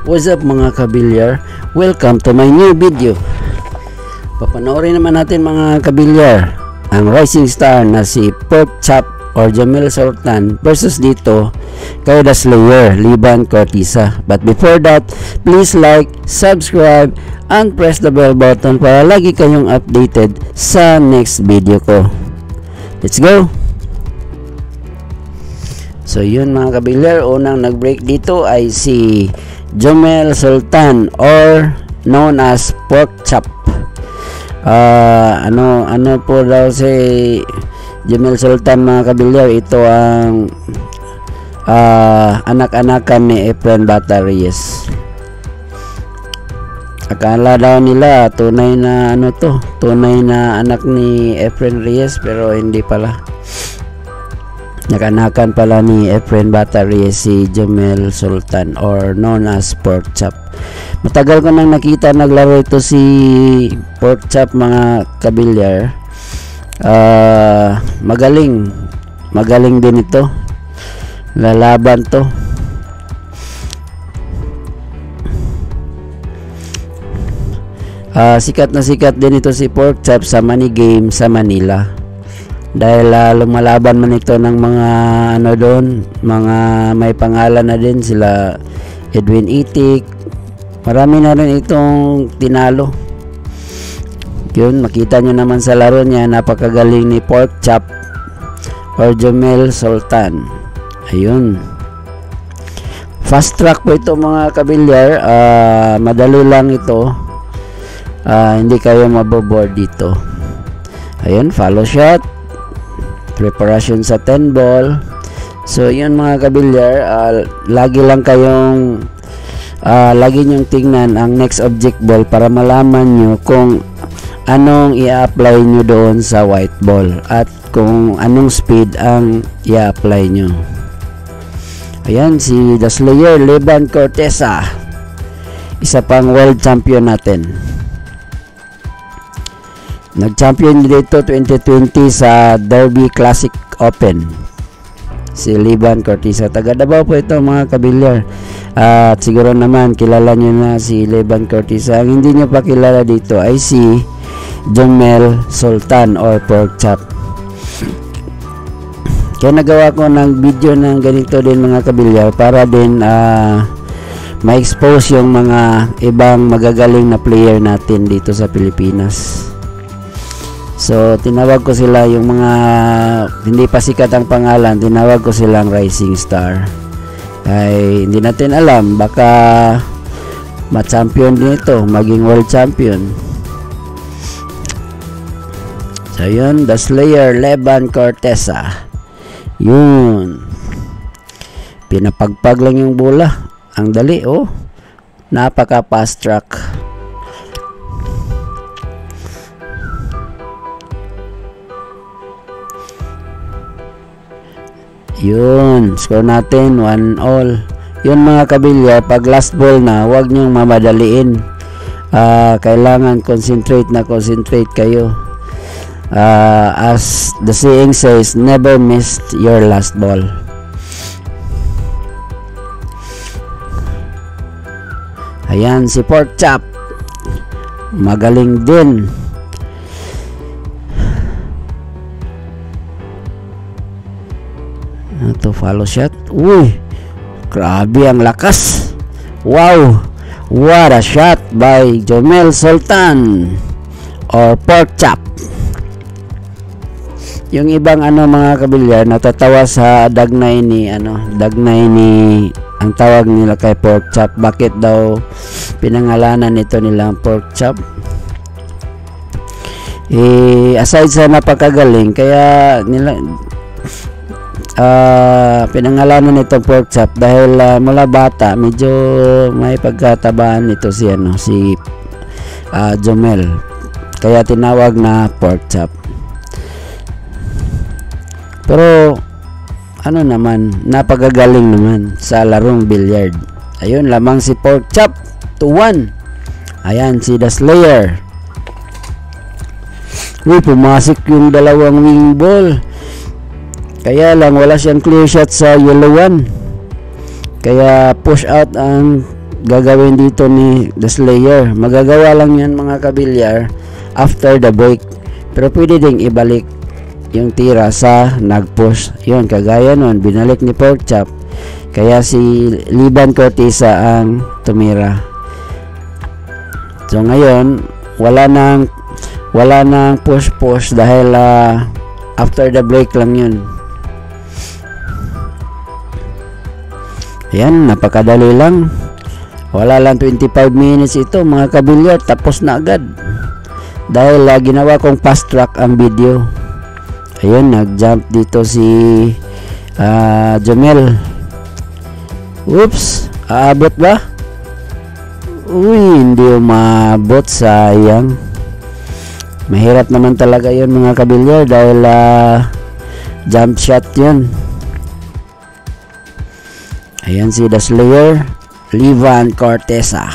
What's up mga kabilyar? Welcome to my new video. Papanoorin naman natin mga kabilyar ang rising star na si Pork Chop or Jamel Sultan versus dito kay The Slayer, Liban Cortesa. But before that, please like, subscribe, and press the bell button para lagi kayong updated sa next video ko. Let's go! So yun mga kabilyar, unang nag-break dito ay si Jamel Sultan or known as Pork Chop. Ano po daw si Jamel Sultan mga kabilyar, ito ang anak-anakan ni Efren Bata Reyes. Akala daw nila tunay na tunay na anak ni Efren Reyes, pero hindi pala. Nakanakan pala ni Efren Bata Reyes si Jamel Sultan or known as Pork Chop. Matagal ko nang nakita naglaro ito si Pork Chop mga kabilyar. Magaling din ito. Lalaban to. Sikat na sikat din ito si Pork Chop sa money game sa Manila. Dahil lumalaban man ito ng mga mga may pangalan na din, sila Edwin Itik. Marami na rin itong tinalo. Yun, makita nyo naman sa laro niya, napakagaling ni Pork Chop or Jamel Sultan. Ayun. Fast track po ito mga kabilyar. Madali lang ito. Hindi kayo maboboard dito. Ayun, follow shot. Preparation sa 10 ball. So yun mga kabilyar, lagi nyong tingnan ang next object ball para malaman nyo kung anong i-apply nyo doon sa white ball at kung anong speed ang i-apply nyo. Ayan si The Slayer, Liban Cortesa, isa pang world champion natin. Nag-champion dito 2020 sa Derby Classic Open. Si Liban Cortesa, taga Davao po ito mga kabilyar. At siguro naman kilala nyo na si Liban Cortesa. Ang hindi nyo pa kilala dito ay si Jamel Sultan or Pork Chop. Kaya nagawa ko ng video ng ganito din mga kabilyar para din ma-expose yung mga ibang magagaling na player natin dito sa Pilipinas. So tinawag ko sila, yung mga hindi pa sikat ang pangalan, tinawag ko silang rising star. Ay hindi natin alam, baka ma-champion din ito, maging world champion. So yun, The Slayer, Liban Cortesa. Yun, pinapagpag lang yung bola, ang dali. Napaka fast track. Yun, score natin 1-1. Yun mga kabilya, pag last ball na, huwag nyong mamadaliin. Kailangan concentrate kayo. As the saying says, never miss your last ball. Ayan si Pork Chop, magaling din. Ito follow shot. Uy, grabe ang lakas. Wow, what a shot by Jamel Sultan or Pork Chop. Yung ibang mga kabilyar natatawa sa dagnay ni ang tawag nila kay Pork Chop. Bakit daw pinangalanan nito nilang Pork Chop? Aside sa napakagaling, kaya nila pinangalanan nito Pork Chop dahil mula bata medyo may pagkatabaan nito si Jamel, kaya tinawag na Pork Chop. Pero napagagaling naman sa larong billiard. Ayun, lamang si Pork Chop, 2-1. Ayan si The Slayer. Pumasok yung dalawang wing ball. Kaya lang wala siyang clear shot sa yellow one. Kaya push out ang gagawin dito ni The Slayer. Magagawa lang yan mga kabilyar after the break. Pero pwede ding ibalik yung tira sa nag-push. Yun, kagaya nun, binalik ni Porkchop. Kaya si Liban Cortesa ang tumira. So ngayon, wala nang push dahil after the break lang yun. Ayan, napakadali lang. Wala lang 25 minutes ito mga kabilyar, tapos na agad. Dahil ginawa kong fast track ang video. Ayun, nag-jump dito si Jomel. Oops, aabot ba? Uy, hindi umabot, sayang. Mahirap naman talaga yun mga kabilyar dahil jump shot yun. Ayan si The Slayer, Liban Cortesa.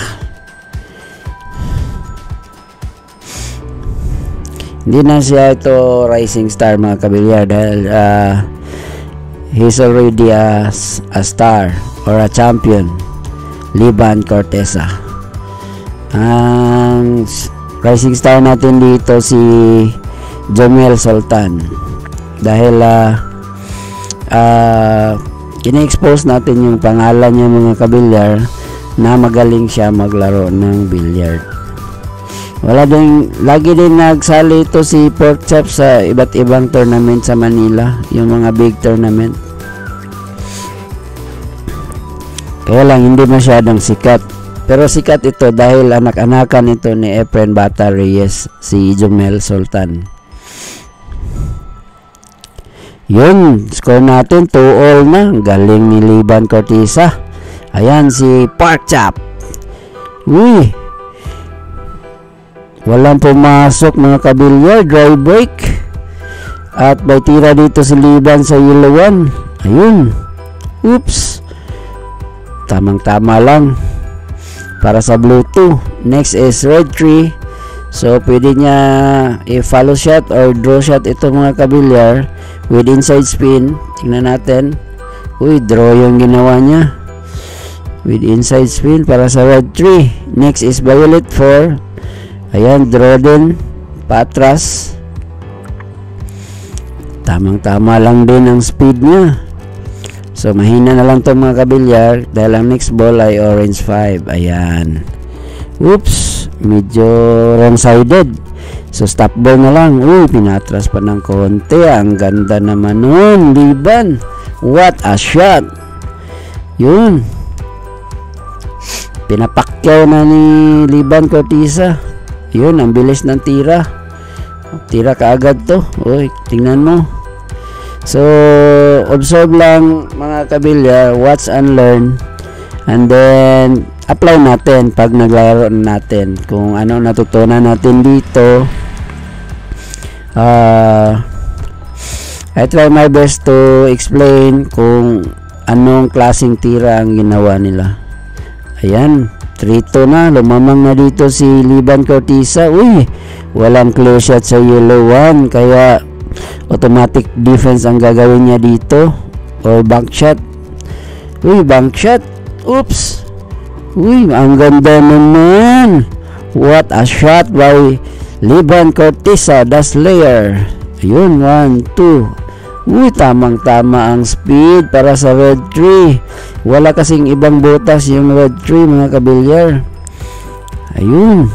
Hindi na siya ito rising star mga kabilyar dahil he's already a star or a champion. Liban Cortesa. Ang rising star natin dito si Jomel Sultan dahil kina-expose natin yung pangalan niya mga kabilyar na magaling siya maglaro ng billiard. Lagi din nagsali ito si Porkchop sa iba't ibang tournament sa Manila, yung mga big tournament. Kaya lang hindi masyadong sikat. Pero sikat ito dahil anak-anakan ito ni Efren Bata Reyes, si Jomel Sultan. Yun, score natin 2-all na. Galing ni Liban Cortesa. Ayan si Porkchop. Uy, walang pumasok mga kabilyar, dry break. At may tira dito si Liban sa yellow 1. Ayun. Oops. Tamang-tama lang para sa blue 2. Next is red 3. So pwede niya i-follow shot or draw shot ito mga kabilyar with inside spin. Tingnan natin. Uy, draw yung ginawa niya with inside spin para sa red 3. Next is violet 4. Ayan, draw din patras. Tamang-tama lang din ang speed niya. So mahina na lang to mga kabilyar dahil ang next ball ay orange 5. Ayan. Oops, medyo wrong sided. So stop ball na lang. Uy, pinatras pa ng konti. Ang ganda naman nun, Liban. What a shot. Yun, pinapakyaw na ni Liban Cortesa. Yun, ang bilis ng tira. Tira kaagad to. Uy, tingnan mo. So observe lang mga kabilyar, watch and learn, and then apply natin pag naglaro natin kung ano natutunan natin dito. I try my best to explain kung anong klaseng tira ang ginawa nila. Ayan, 3-2 na, lumamang na dito si Liban Cortesa. Uy, walang clear shot sa yellow 1, kaya automatic defense ang gagawin niya dito or bank shot. Uy, bank shot. Oops. Uy, ang ganda naman. What a shot by Liban Cortesa, The Slayer. Ayun, 1, 2. Uy, tamang-tama ang speed para sa red 3. Wala kasing ibang butas yung red 3 mga kabilyar. Ayun.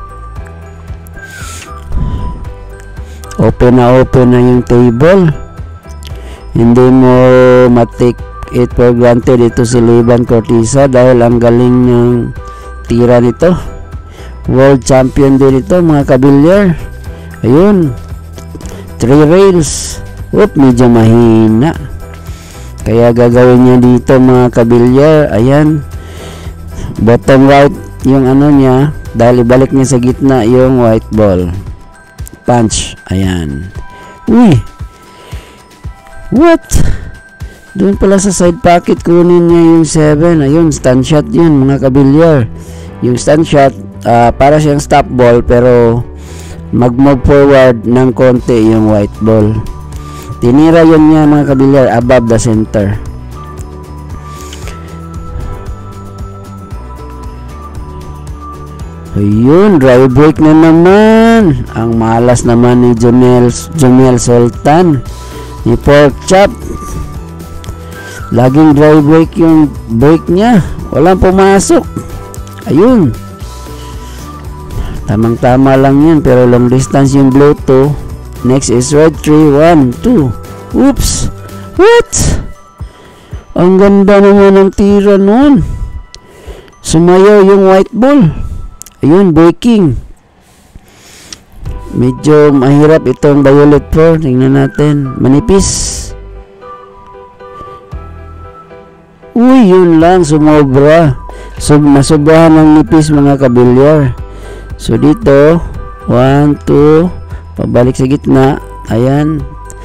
Open na yung table. Hindi mo matik it for granted ito si Liban Cortesa dahil ang galing ng tira nito. World champion din ito mga kabilyar. Ayun, 3 rails. Oop, medyo mahina, kaya gagawin niya dito mga kabilyar. Ayan, bottom right yung ano niya dahil ibalik niya sa gitna yung white ball. Punch. Ayan. Uy, what? Doon pala sa side pocket kunin niya yung 7. Ayun, stand shot yun mga kabilyar. Yung stand shot, para siyang stop ball pero mag-move forward ng konti yung white ball. Tinira yun niya mga kabilyar above the center. Ayun, dry break na naman. Ang malas naman ni Jomel Sultan ni Pork Chop. Laging dry break yung break niya. Walang pumasok. Ayun. Tamang-tama lang yun, pero long distance yung blue 2. Next is red 3, 1, 2. Oops. What? Ang ganda naman ng tira nun. Sumayaw yung white ball. Ayun, breaking. Medyo mahirap itong violet 4. Tingnan natin. Manipis. Uy, yun lang. Sumobra. Nasobrahan ng nipis mga kabilyar. So, dito. 1, 2. Pabalik sa gitna. Ayan.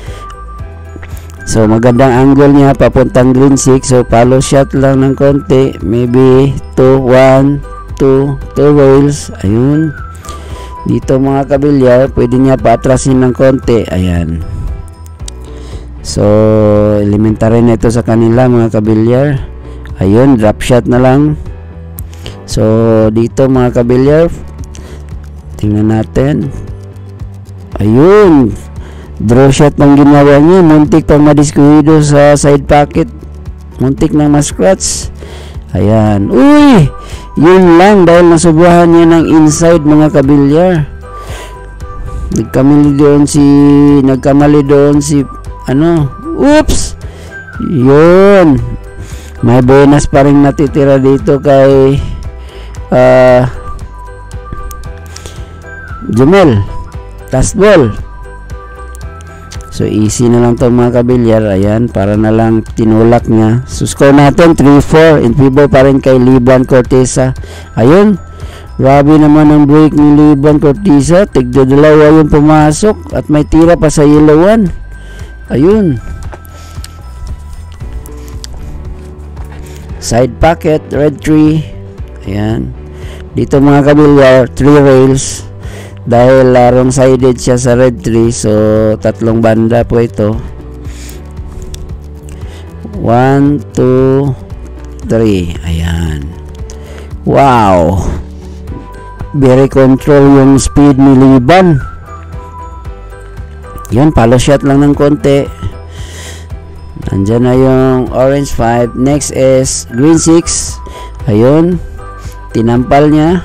So, magandang angle niya. Papuntang green 6. So, follow shot lang ng konti. Maybe 2, 1, 2 rails. Ayun. Dito mga kabilyar, pwede niya paatrasin ng konti. Ayan. So, elementary na ito sa kanila mga kabilyar. Ayun, drop shot na lang. So, dito mga kabilyar, tingnan natin. Ayun. Draw shot ng ginawa niya. Muntik pang madiskuido sa side pocket. Muntik nang ma-scratch. Ayan. Uy! Yun lang dahil nasubuhan niya ng inside mga kabilyar. Nagkamali doon si ano. Oops! Yun. May bonus pa rin natitira dito kay Jomel. Last ball. So easy na lang to mga kabilyar. Ayan, para na lang tinulak niya. So score natin 3-4 in favor pa rin kay Liban Cortesa. Ayun, grabe naman ang break ni Liban Cortesa. Tigdadalawa yung pumasok at may tira pa sa yellow 1. Ayun, side pocket red 3. Ayan, dito mga kabilyar 3 rails. Dahil wrong sided siya sa red 3, so tatlong banda po ito. 1, 2, 3. Ayan. Wow, very control yung speed ni Liban. Yun, follow shot lang ng konti. Nandyan na yung orange 5. Next is green 6. Ayun, tinampal niya.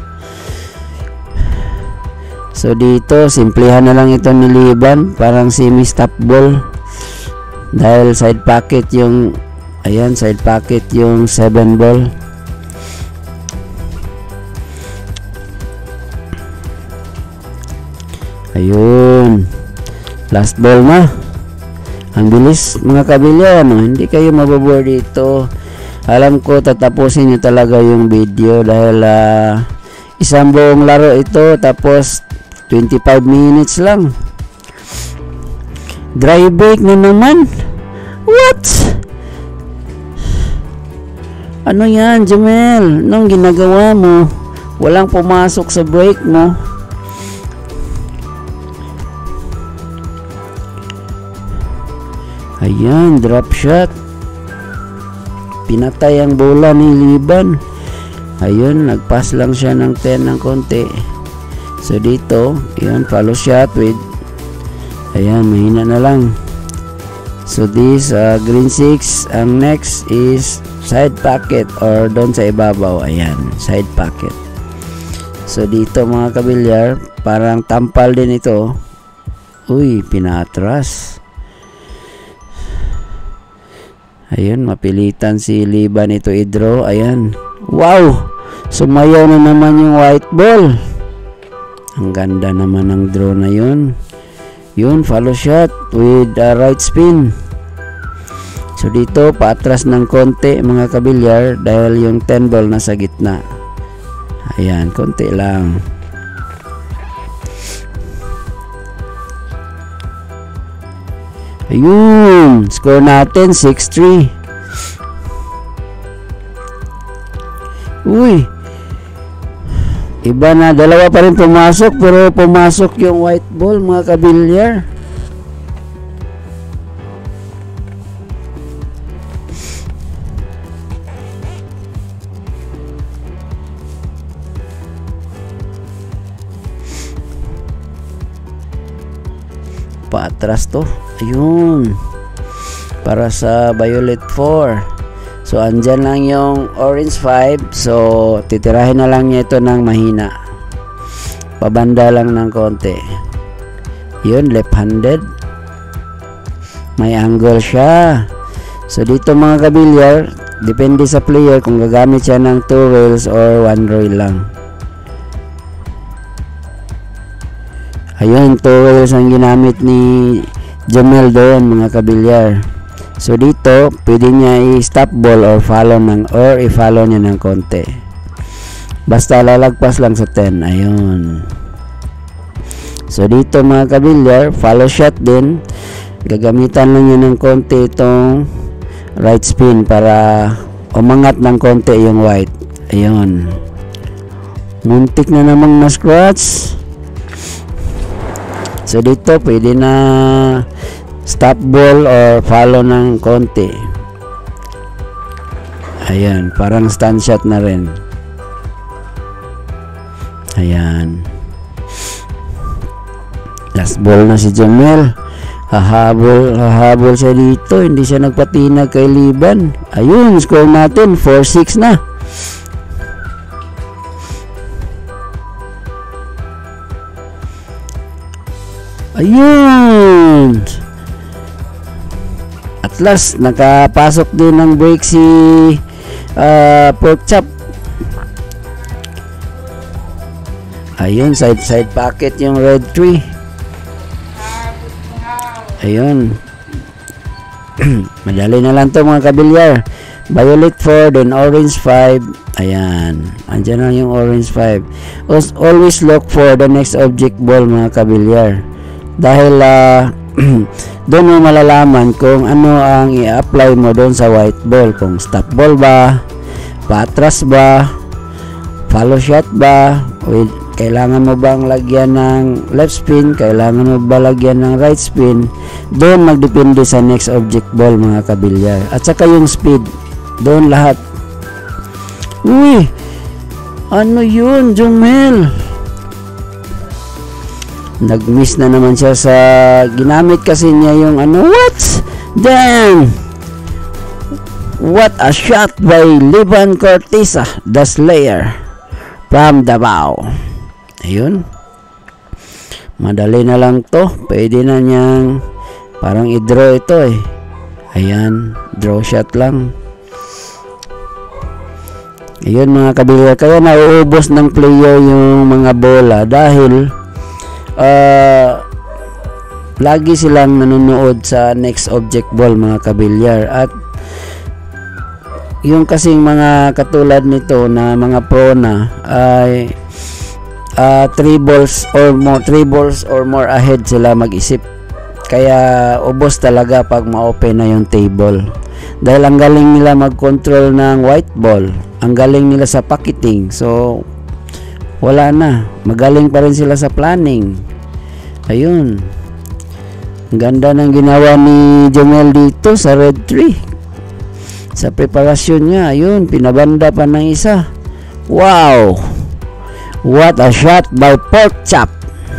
So dito, simplihan na lang ito ni Liban, parang semi-stop ball. Dahil side pocket yung, ayan, side pocket yung 7 ball. Ayun. Last ball na. Ang bilis mga kabilya, no? Hindi kayo mababore dito. Alam ko tatapusin nyo talaga yung video dahil isang buong laro ito, tapos 25 minutes lang. Dry break na naman. What? Ano yan, Jomel? Anong ginagawa mo? Walang pumasok sa break mo. Ayan, drop shot. Pinatay ang bola ni Liban. Ayun, nagpass lang siya ng 10 ng konti. So dito, yun, follow shot with, ayan, mahina na lang. So this green 6, ang next is side pocket or doon sa ibabaw. Ayan, side pocket. So dito mga kabilyar, parang tampal din ito. Uy, pinatras. Ayun, mapilitan si Liban ito i-draw. Ayan, wow, sumayaw na naman yung white ball. Ang ganda naman ng draw na yun. Yun, follow shot with right spin. So dito, paatras ng konti mga kabilyar dahil yung 10 ball nasa gitna. Ayan, konti lang. Ayun, score natin 6-3. Uy, iba na, dalawa pa rin pumasok, pero pumasok yung white ball mga kabilyar. paatras to. Ayun, para sa violet 4. So andyan lang yung orange 5, so titirahin na lang niya ito ng mahina, pabanda lang ng konti. Yun, left-handed, may angle siya. So dito mga kabilyar, depende sa player kung gagamit siya ng 2 rails or 1 rail lang. Ayun, 2 rails ang ginamit ni Jomel doon mga kabilyar. So dito pwede niya i-stop ball or i-follow niya ng konti, basta lalagpas lang sa 10. Ayun. So dito mga kabilyar, follow shot din, gagamitan lang niya ng konti itong right spin para umangat ng konti yung white. Ayun, muntik na namang na scratch. So dito pwede na stop ball or follow ng konti. Ayan, parang stand shot na rin. Ayan, last ball na si Jomel. Hahabol siya dito, hindi siya nagpatinag kay Liban. Ayun, score natin 4-6 na. Ayun, at last nakapasok din ng break si Pork Chop. Ayun, side pocket yung red 3. Ayun. Madali na lang to mga kabilyar. Violet 4, then orange 5. Ayan, andyan na yung orange 5. Always look for the next object ball mga kabilyar, dahil doon mo malalaman kung ano ang i-apply mo doon sa white ball, kung stop ball ba, patras ba, follow shot ba, kailangan mo bang lagyan ng left spin, kailangan mo ba lagyan ng right spin. Doon magdepende sa next object ball mga kabilyar, at saka yung speed, doon lahat. Uy, ano yun Jomel? Nag-miss na naman siya sa ginamit kasi niya yung what? Damn! What a shot by Liban Cortisa, the Slayer from Davao. Ayun, madali na lang to, pwede na niyang parang i-draw ito eh. Ayan, draw shot lang. Ayun mga kabilyar, kaya nauubos ng player yung mga bola dahil lagi silang nanonood sa next object ball mga kabilyar. At yung kasing mga katulad nito na mga pro na ay 3 balls or more ahead sila mag-isip, kaya ubos talaga pag ma-open na yung table, dahil ang galing nila mag-control ng white ball, ang galing nila sa pocketing. So wala na, magaling pa rin sila sa planning. Ayun, ang ganda ng ginawa ni Jomel dito sa red 3 sa preparasyon niya. Ayun, pinabanda pa ng isa. Wow, what a shot by Pork Chop.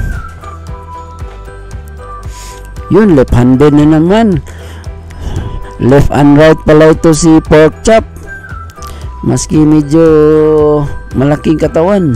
Yun, left-handed na naman, left and right pala ito si Pork Chop, maski medyo malaking katawan.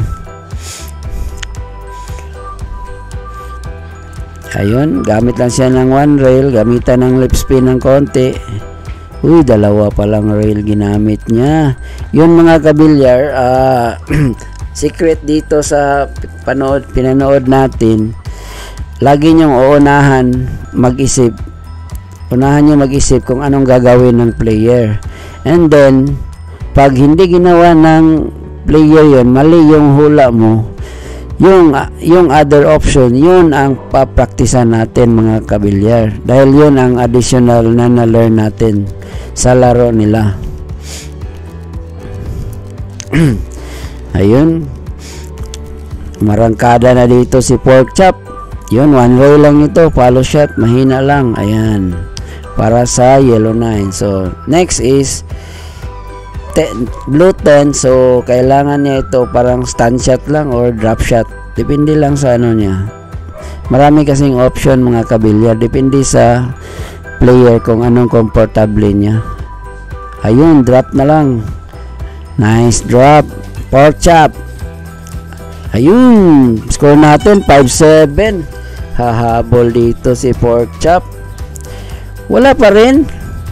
Ayun, gamit lang siya ng 1 rail, gamitan ng left spin ng konti. Uy, 2 pa lang rail ginamit niya. Yun mga kabilyar, secret dito sa pinanood natin, lagi niyong unahan mag-isip kung anong gagawin ng player, and then pag hindi ginawa ng player yun, mali yung hula mo, yung other option, yun ang papraktisan natin mga kabilyar, dahil yun ang additional na na-learn natin sa laro nila. Ayun, marangkada na dito si Pork Chop. Yun, 1 row lang ito, follow shot, mahina lang. Ayan, para sa yellow 9. So next is blue 10. So kailangan niya ito parang stand shot lang or drop shot, depende lang sa ano niya. Marami kasing option mga kabilyar, depende sa player kung anong komportable niya. Ayun, drop na lang. Nice drop. Pork chop. Ayun, score natin 5-7. Hahabol dito si pork chop. Wala pa rin.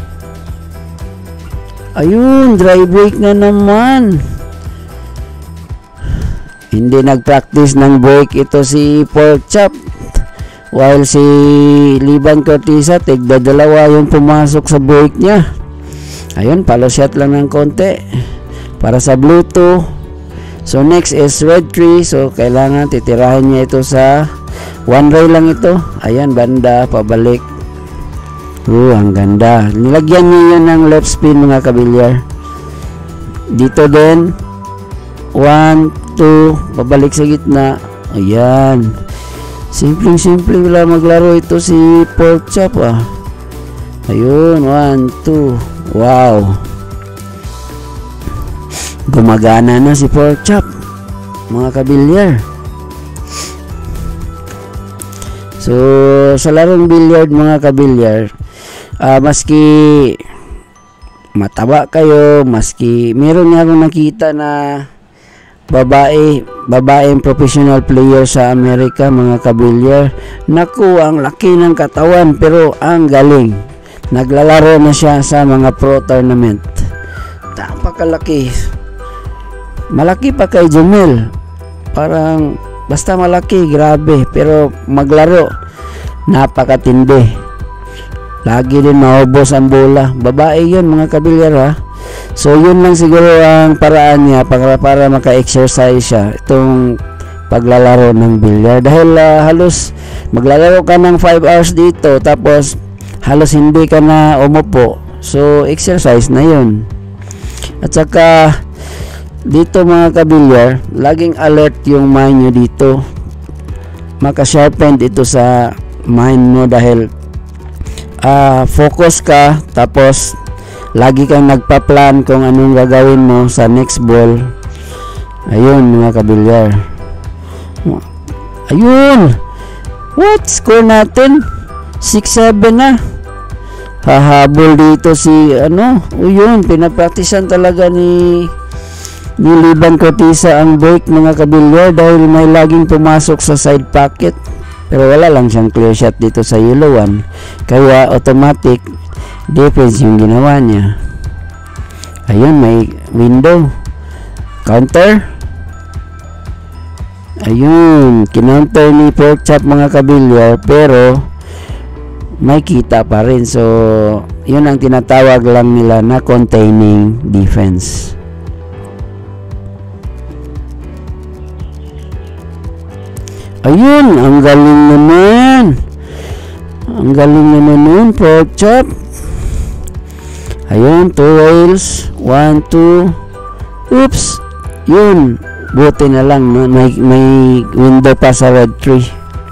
Ayun, dry break na naman. Hindi nag-practice ng break ito si pork chop. While si Liban Cortisa, tigda-dalawa yung pumasok sa break niya. Ayun, follow shot lang ng konti para sa blue 2. So next is red 3. So kailangan titirahin niya ito sa one ray lang ito. Ayan, banda pabalik. Ang ganda. Nilagyan niya yun ng left spin mga kabilyar. Dito din 1, 2, pabalik sa gitna. Ayan, simple wala maglaro ito si pork chop. Ayun, 1, 2. Wow, gumagana na si pork chop mga kabilyar. So sa larong billiard mga kabilyar, maski mataba kayo, maski meron nga akong nakita na babaeng professional player sa Amerika mga kabilyar. Naku, ang laki ng katawan pero ang galing. Naglalaro na siya sa mga pro tournament. Napakalaki. Malaki pa kay Jumel. Parang basta malaki, grabe. Pero maglaro, napakatindi. Lagi din maubos ang bola. Babae yun mga kabilyar ha. So yun lang siguro ang paraan niya para maka-exercise siya itong paglalaro ng billiard. Dahil halos maglalaro ka ng 5 hours dito, tapos halos hindi ka na umupo. So exercise na yun. At saka dito mga kabilyar, laging alert yung mind nyo dito. Maka-sharpen ito sa mind mo dahil focus ka, tapos lagi kang nagpa-plan kung anong gagawin mo sa next ball. Ayun mga kabilyar. Ayun, what score natin? 6-7 na. Hahabol dito si yun, pinapraktisan talaga ni Liban Cortisa ang break mga kabilyar dahil may laging pumasok sa side pocket. Pero wala lang siyang clear shot dito sa yellow 1. Kaya automatic defense yung ginawa niya. Ayun, may window. Counter. Ayun, kinounter ni pork chop mga kabilyar pero may kita pa rin. So, yun ang tinatawag lang nila na containing defense. Ayun, ang galing naman. Ang galing naman nun, pork chop. Ayun, 2 rails. 1, 2. Oops. Yun. Buti na lang, no? May window pa sa red 3.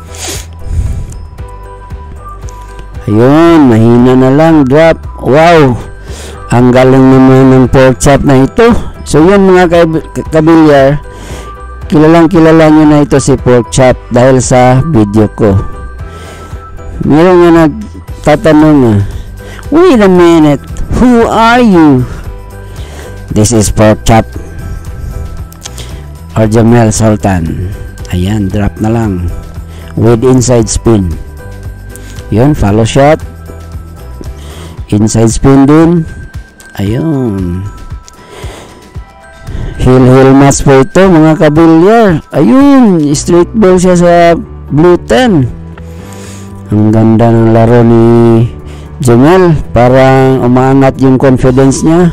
Ayun, mahina na lang. Drop. Wow. Ang galing naman ng pork chop na ito. So, yun mga kabilyar. Kilalang kilala nyo na ito si pork chop dahil sa video ko. Meron nga nagtatanong wait a minute, who are you? This is pork chop or Jamel Sultan. Ayan, drop na lang with inside spin. Yun, follow shot, inside spin din. Ayun, heel match po ito mga kabilyar. Ayun, straight ball siya sa blue 10. Ang ganda ng laro ni Jamel. Parang umaangat yung confidence niya.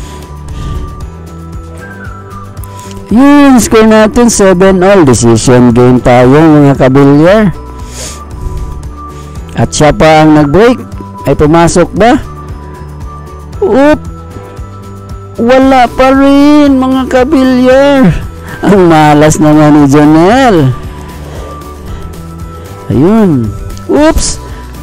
Yun, score natin 7-all. Decision game tayo mga kabilyar. At siya pa ang nag-break. Ay pumasok ba? Oop! Wala pa rin mga kabilyar. Ang malas naman ni Jonel. Ayun. Oops.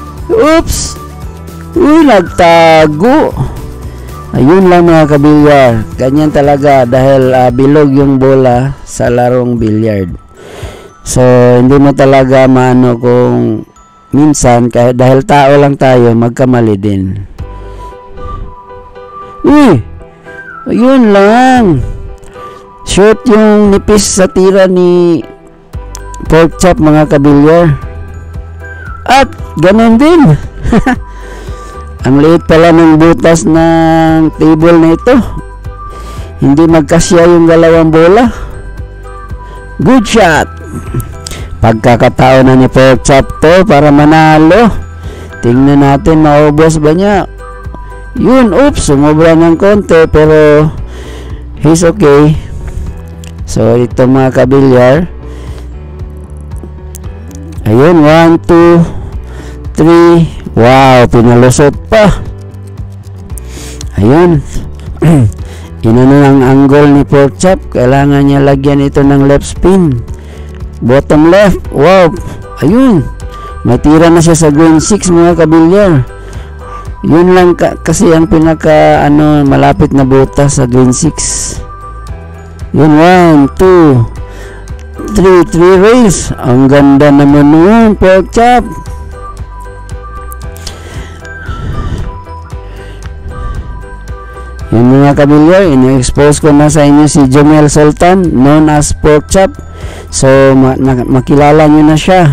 Uy, nagtago. Ayun lang mga kabilyar. Ganyan talaga dahil bilog yung bola sa larong billiard. So hindi mo talaga maano kung minsan kahit dahil tao lang tayo magkamali din. Ayun lang. Short yung nipis sa tira ni pork chop mga kabilyar. At ganun din. Ang liit pala ng butas ng table na ito. Hindi magkasya yung dalawang bola. Good shot. Pagkakataon na ni pork chop to para manalo. Tingnan natin maubos ba niya. Yun, oops, sumobra ng konti pero he's okay. So ito mga kabilyar. Ayun, 1, 2, 3. Wow, pinalusot pa. Ayun. Inano ng angle ni pork chop. Kailangan niya lagyan ito ng left spin. Bottom left. Wow. Ayun. May tira na siya sa green 6 mga kabilyar. Yun lang kasi ang pinaka malapit na butas sa green 6. Yun, 1, 2, 3 rails. Ang ganda naman nun pork chop. Yun mga kabilyar, in-expose ko na sa inyo si Jomel Sultan, known as pork chop. So makilala nyo na siya.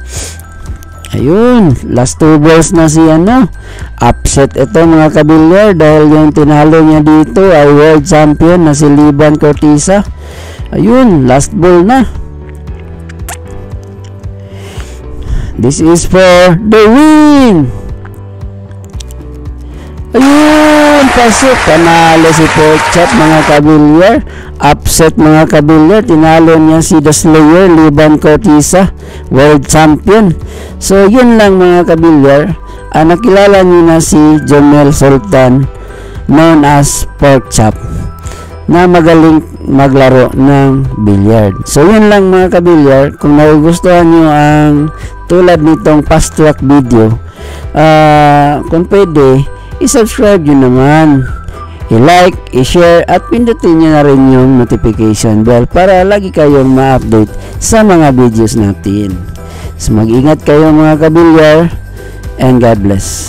Ayun, last 2 balls na si upset ito mga kabilyar dahil yung tinalo niya dito ay world champion na si Liban Cortisa. Ayun, last ball na. This is for the win. Ayun, pasok. Panalo si pork chop mga kabilyar. Upset mga kabilyar. Tinalo niya si The Slayer, Liban Cortisa, world champion. So yun lang mga kabilyar. Nakilala niyo na si Jomel Sultan, known as pork chop, na magaling maglaro ng billiard. So yun lang mga kabilyar. Kung nagugustuhan niyo ang tulad nitong fast track video, kung pwede, i-subscribe nyo naman, i-like, i-share, at pindutin nyo na rin yung notification bell para lagi kayong ma-update sa mga videos natin. So mag-ingat kayo mga kabilyar, and God bless.